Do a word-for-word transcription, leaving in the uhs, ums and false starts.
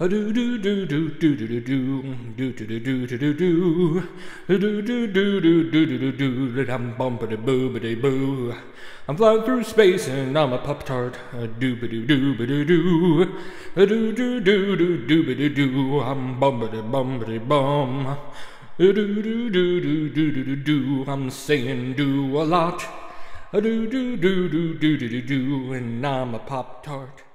Adoo doo doo doo doo doo doo doo doo doo doo doo doo Adoo doo doo doo doo doo doo doo I'm bumpity boo bitty boo. I'm flying through space and I'm a Pop Tart. Adoo doo doo doo doo Adoo doo doo doo doo doo doo I'm bumpity bumpity bum. Adoo doo doo doo doo doo doo I'm saying do a lot. Adoo doo doo doo doo doo doo and I'm a Pop Tart.